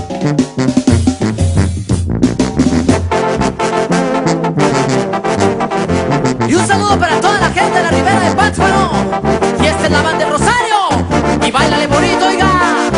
Y un saludo para toda la gente de la Ribera de Pátzcuaro. Y esta es la banda de Rosario. Y báilale bonito, oiga.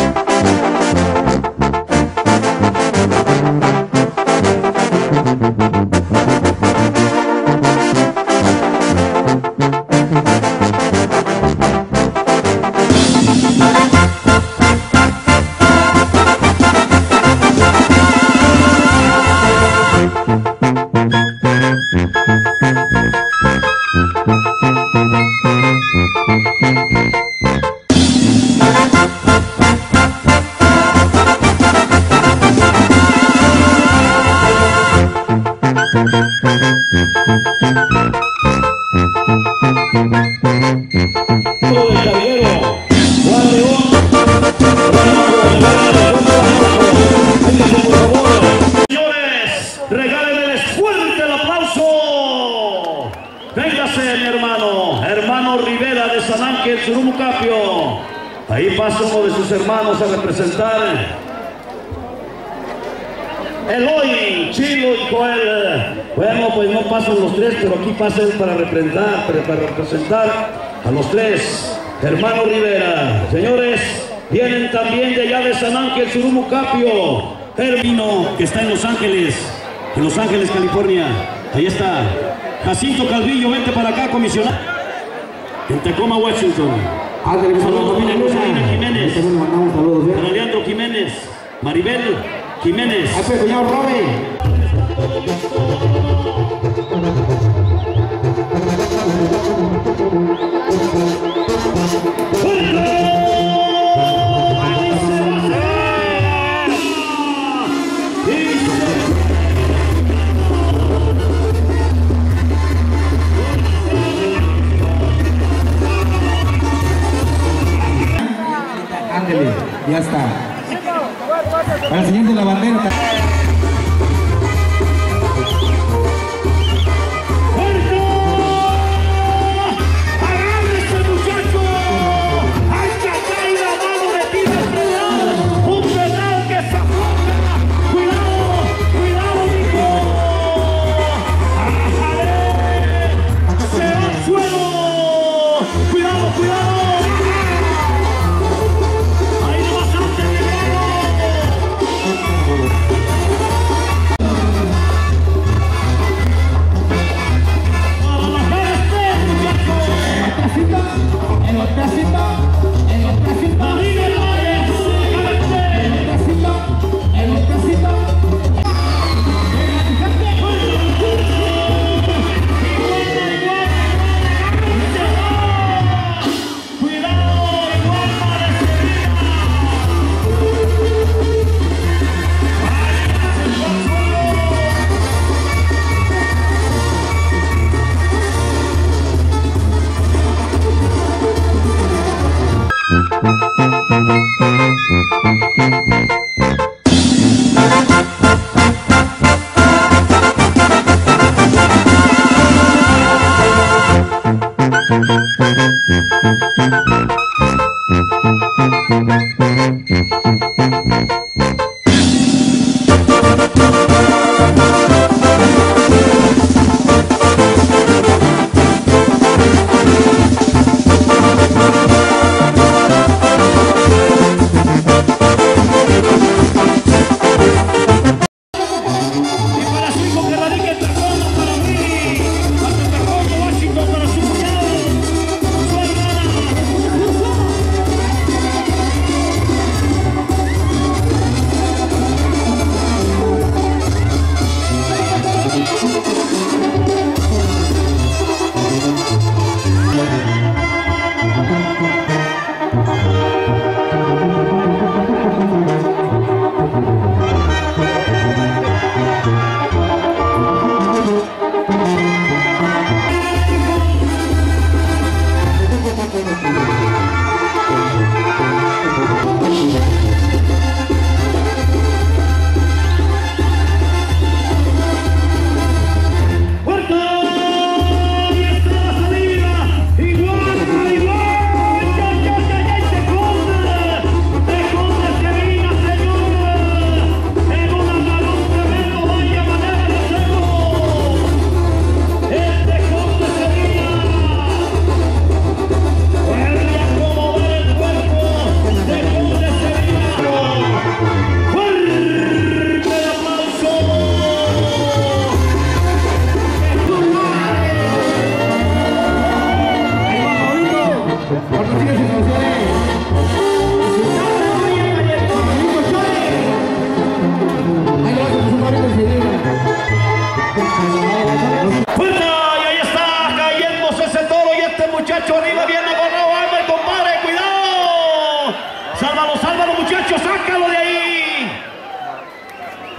Señores, regálenles fuerte el aplauso. Véngase, mi hermano Rivera de San Ángel, Surumucapio. Ahí pasa uno de sus hermanos a representar. Eloy, Chilo y Joel. Bueno, pues no pasan los tres, pero aquí pasa él para representar a los tres. Hermano Rivera. Señores, vienen también de allá de San Ángel, Surumucapio. El vino que está en Los Ángeles, California. Ahí está. Jacinto Calvillo, vente para acá, comisionado. En Tacoma, Washington. Saludos para Rosalina Jiménez. Para Leandro Jiménez. Maribel Jiménez. Señor Robin. Ándale, ya está. Para el señor de la bandera.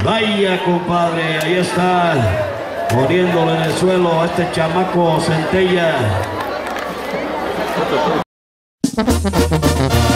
Vaya, compadre, ahí está, poniéndolo en el suelo a este chamaco Centella.